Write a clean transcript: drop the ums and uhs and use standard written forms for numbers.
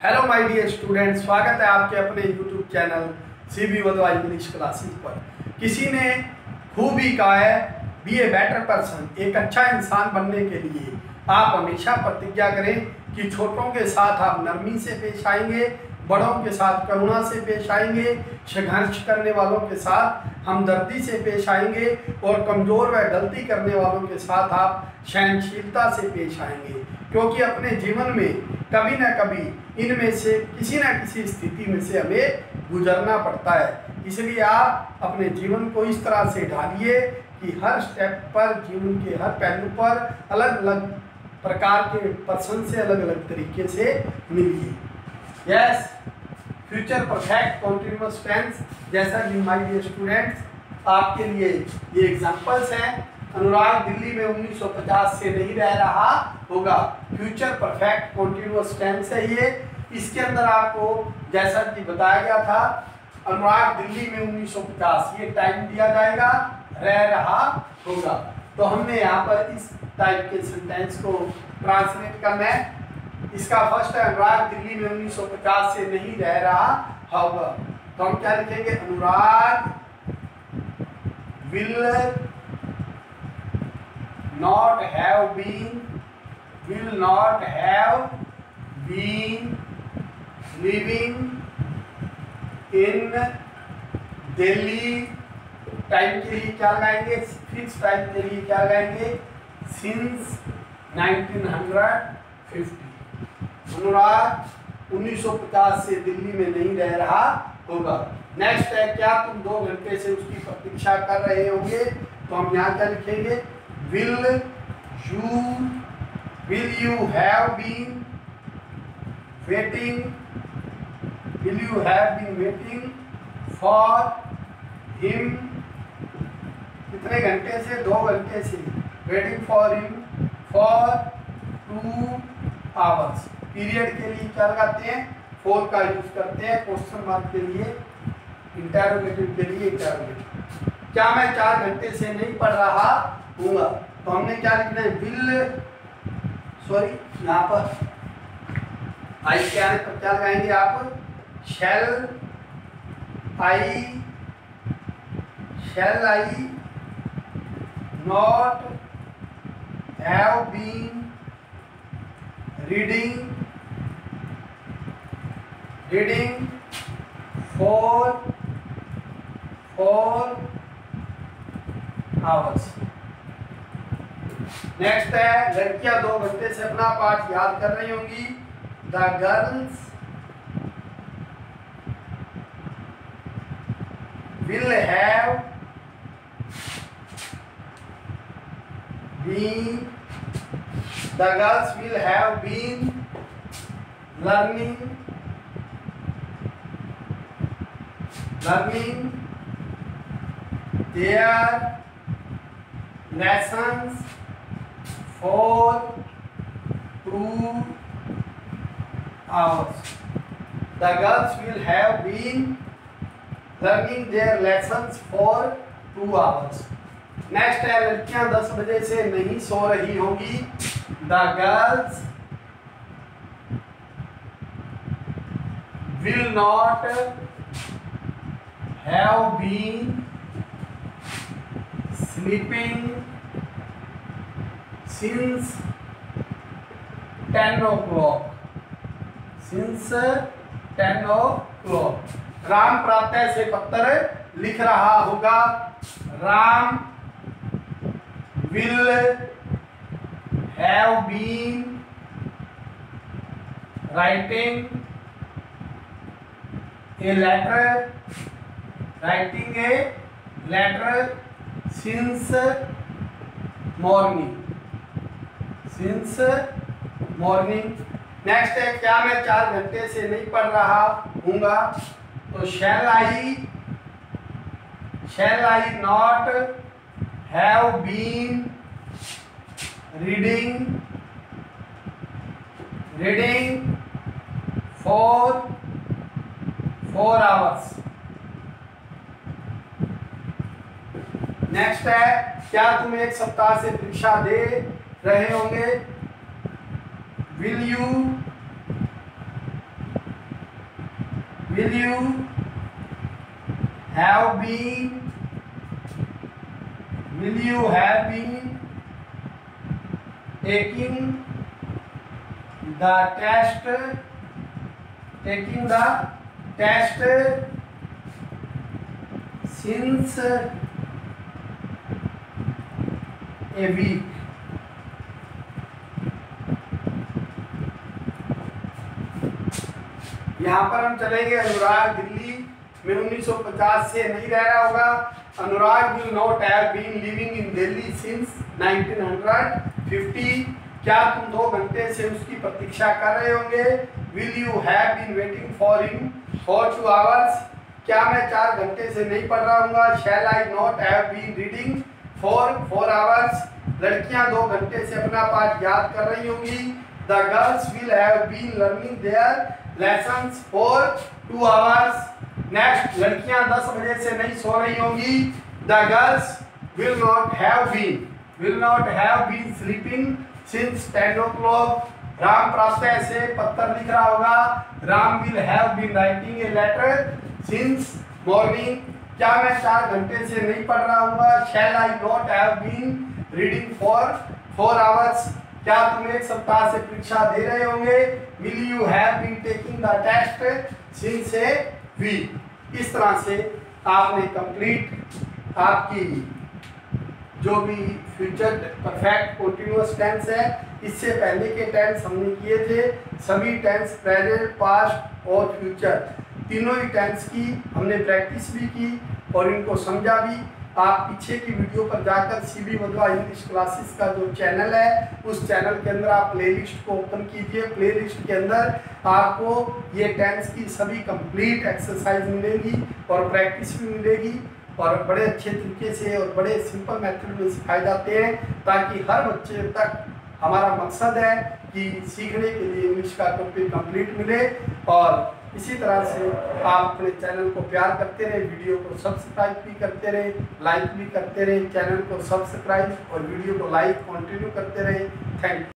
Hello my dear student, स्वागत है आपके अपने YouTube channel CB Wadhwa English classes पर। किसी ने खूब ही कहा है, बी ए बेटर पर्सन, एक अच्छा इंसान बनने के लिए आप हमेशा प्रतिज्ञा करें कि छोटों के साथ आप नरमी से पेश आएंगे, बड़ों के साथ करुणा से पेश आएंगे, संघर्ष करने वालों के साथ हमदर्दी से पेश आएंगे और कमज़ोर व गलती करने वालों के साथ आप सहनशीलता से पेश आएंगे। क्योंकि अपने जीवन में कभी ना कभी इनमें से किसी न किसी स्थिति में से हमें गुजरना पड़ता है। इसलिए आप अपने जीवन को इस तरह से ढालिए कि हर स्टेप पर, जीवन के हर पहलू पर अलग अलग प्रकार के पर्सन से अलग अलग तरीके से मिलिए। Yes, future perfect continuous tense, जैसा कि माय डियर स्टूडेंट्स आपके लिए ये एग्जांपल्स हैं। अनुराग दिल्ली में 1950 से नहीं रह रहा होगा, फ्यूचर परफेक्ट कॉन्टिन्यूअस टेंस है ये। इसके अंदर आपको जैसा कि बताया गया था, अनुराग दिल्ली में 1950 ये टाइम दिया जाएगा, रह रहा होगा। तो हमने यहाँ पर इस टाइप के सेंटेंस को ट्रांसलेट करना है। इसका फर्स्ट है, अनुराग दिल्ली में 1950 से नहीं रह रहा होगा। तो हम क्या लिखेंगे? Anurag will not have been living in Delhi, time के लिए क्या लगाएंगे? फिक्स टाइम के लिए क्या लगाएंगे? सिंस 1950। अनुराग 1950 से दिल्ली में नहीं रह रहा होगा। नेक्स्ट है, क्या तुम 2 घंटे से उसकी प्रतीक्षा कर रहे होंगे? तो हम यहाँ क्या लिखेंगे? Will you have been waiting for him? कितने घंटे से? 2 घंटे से। Waiting for him for 2 hours। Period के लिए क्या लगाते हैं? for का यूज करते हैं। क्वेश्चन मार्क के लिए, इंटरोगेटिव के लिए इंटरोगेटिव। क्या मैं 4 घंटे से नहीं पढ़ रहा हूँगा? तो हमने क्या लिखना है? यहाँ पर आई के आने पर क्या लगाएंगे आप? Shall I not have been reading for 4 hours। Next है, लड़कियां 2 घंटे से अपना पाठ याद कर रही होंगी। The girls will have been learning their lessons for 2 hours। The girls will have been learning their lessons for 2 hours। Next है, लड़कियां 10 बजे से नहीं सो रही होंगी। The girls will not have been sleeping since 10 o'clock। Ram प्रातः से पत्र लिख रहा होगा। Ram will have been writing a letter since morning। Next है, क्या मैं 4 घंटे से नहीं पढ़ रहा हूँगा? तो shall I not have been reading for 4 hours। Next है, क्या तुम 1 सप्ताह से परीक्षा दे रहे होंगे? Will you will you have been taking the test since a week? यहाँ पर हम चलेंगे अनुराग दिल्ली में 1950 से नहीं रह रहा होगा। Anurag will not have been living in Delhi since 1950। क्या तुम 2 घंटे से उसकी प्रतीक्षा कर रहे होंगे? Will you have been waiting for him for 2 hours? क्या मैं 4 घंटे से नहीं पढ़ रहा हूँगा? Shall I not have been reading for 4 hours? लड़कियां 2 घंटे से अपना पाठ याद कर रही होंगी। The girls will have been learning there lessons for 2 hours. Next, लड़कियां 10 बजे से नहीं सो रही होंगी। The girls will not have been sleeping since 10 o'clock। Ram प्रातः से पत्र लिख रहा होगा। Ram will have been writing a letter since morning. क्या मैं 4 घंटे से नहीं पढ़ रहा हूँ? Shall I not have been reading for 4 hours? क्या तुम 1 सप्ताह से परीक्षा दे रहे होंगे? Will you have been taking the test since a week. इस तरह से आपने कंप्लीट आपकी जो भी फ्यूचर परफेक्ट कंटीन्यूअस टेंस है, इससे पहले के टेंस हमने किए थे। सभी टेंस प्रेजेंट, पास्ट और फ्यूचर, तीनों ही टेंस की हमने प्रैक्टिस भी की और इनको समझा भी। आप पीछे की वीडियो पर जाकर सीबी वधवा इंग्लिश क्लासेस का जो चैनल है, उस चैनल के अंदर आप प्लेलिस्ट को ओपन कीजिए। प्लेलिस्ट के अंदर आपको ये टेंस की सभी कंप्लीट एक्सरसाइज मिलेगी और प्रैक्टिस भी मिलेगी और बड़े अच्छे तरीके से और बड़े सिंपल मेथड में सिखाए जाते हैं, ताकि हर बच्चे तक, हमारा मकसद है कि सीखने के लिए इंग्लिश का टॉपिक कंप्लीट मिले। और इसी तरह से आप अपने चैनल को प्यार करते रहे, वीडियो को सब्सक्राइब भी करते रहे, लाइक भी करते रहे। चैनल को सब्सक्राइब और वीडियो को लाइक कंटिन्यू करते रहे। Thank you.